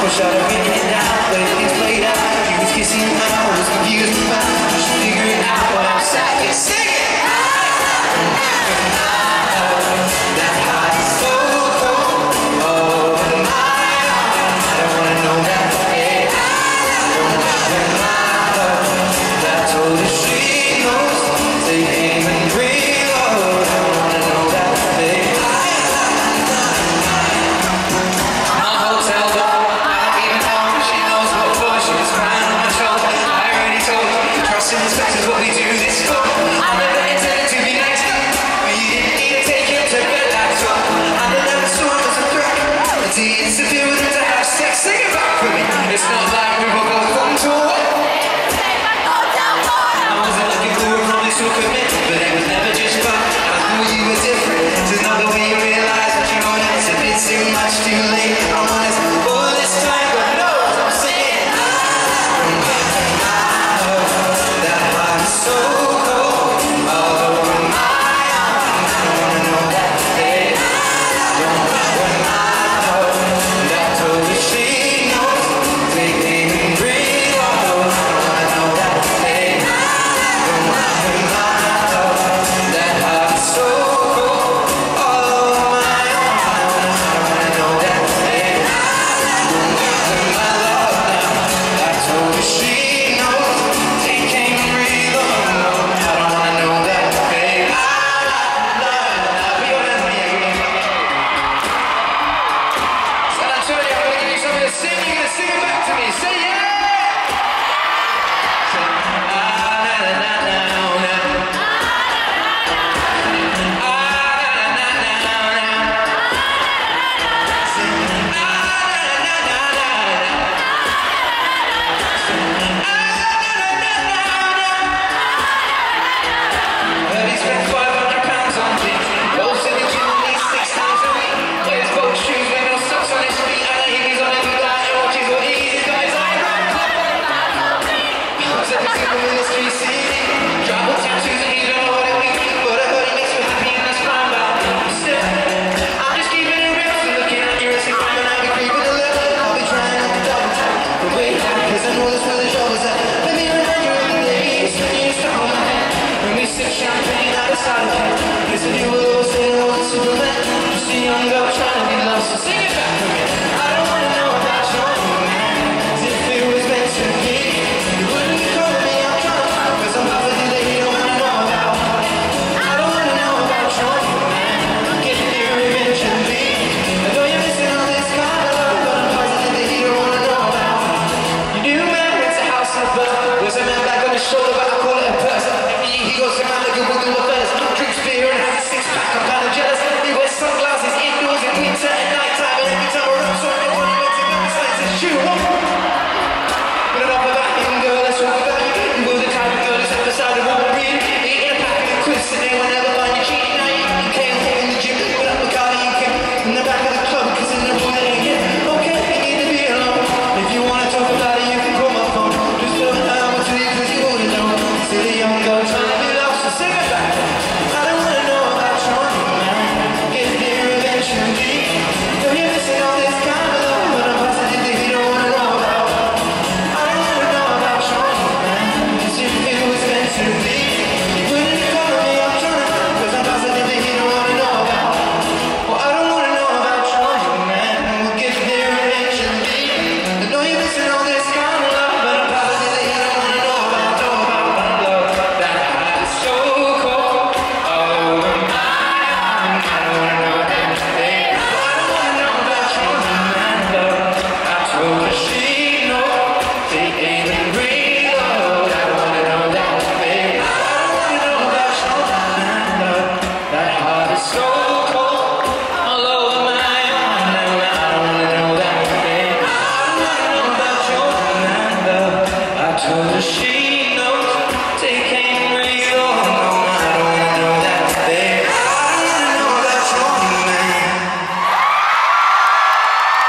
Wish I'd have written it down, but things played out. You was kissing, I was confused, but you should figure it out. But I'm sad, you sing it. That high is so cold. Oh my, I don't wanna know that. Hey, don't want my love. That told her she knows. Take aim and reload. I don't wanna know that. Hey. What we do this for. I never intended to be nice, but you didn't need to take him to bed, that's all. I never saw him as a threat until you interfere with him to have sex. Sing it back for me. It's not like we will go home to a what? I wasn't looking for a promise or commitment, but it was never just fun. I thought you were different. To know the way you realize that you're on it, it's a bit too much, too late. I'm honest all this time, but no, I'm saying so cold, oh my, I don't wanna know that, hey. Don't want my love, that told her she knows. Take aim and reload, I don't wanna know that, hey. Don't want my love, that heart is so cold, oh my, I don't wanna know that, hey. Don't want my love now, that told her she knows. Take aim and reload. Sing, you're gonna sing it back to me. Say yeah!